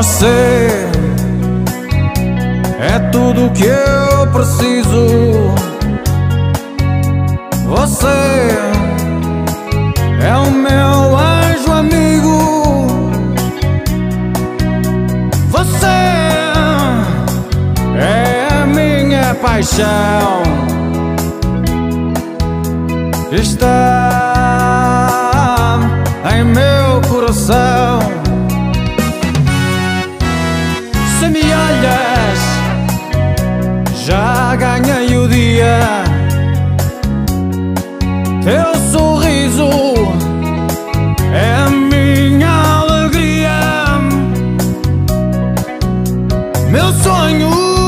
Você é tudo que eu preciso. Você é o meu anjo amigo. Você é a minha paixão. Está em meu coração. Se me olhas, já ganhei o dia. Teu sorriso é a minha alegria. Meu sonho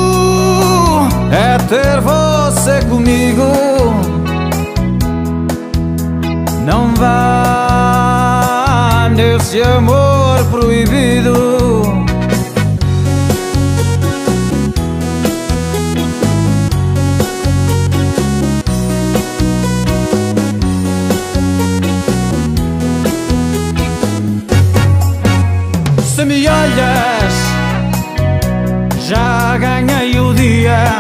é ter você comigo. Não vá nesse amor proibido. Se me olhas, já ganhei o dia.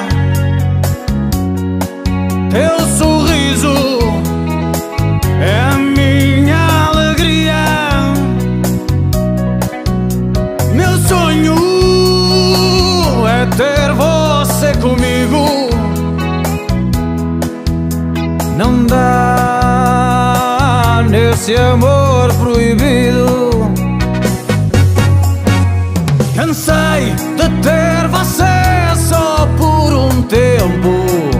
Teu sorriso é a minha alegria. Meu sonho é ter você comigo. Não dá nesse amor proibido. Cansei de ter você só por um tempo.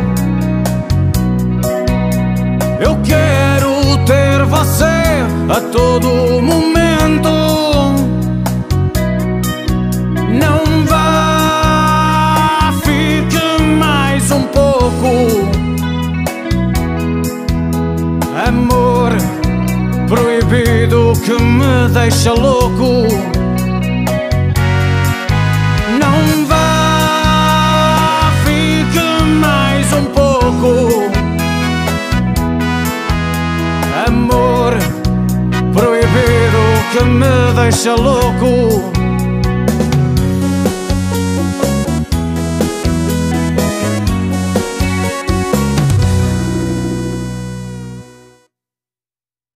Eu quero ter você a todo momento. Não vá, fique mais um pouco. Amor proibido que me deixa louco. Não vá, fique mais um pouco. Amor proibido que me deixa louco.